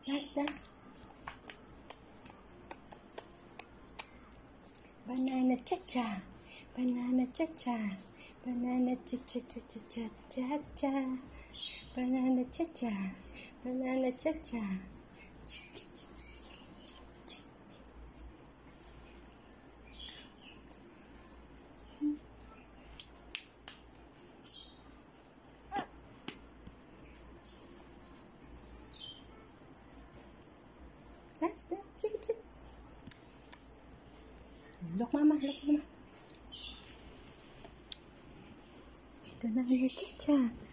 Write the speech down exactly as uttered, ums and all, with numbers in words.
Dance, dance. Banana cha-cha. Banana cha-cha. Banana cha-cha-cha-cha-cha-cha. Banana cha-cha. Banana cha-cha. Dance, dance, chick, chick. Look, mama, look, mama. Banana cha-cha.